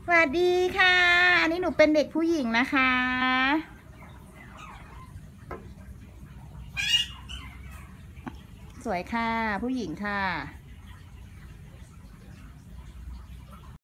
สวัสดีค่ะ อันนี้หนูเป็นเด็กผู้หญิงนะคะ สวยค่ะ ผู้หญิงค่ะ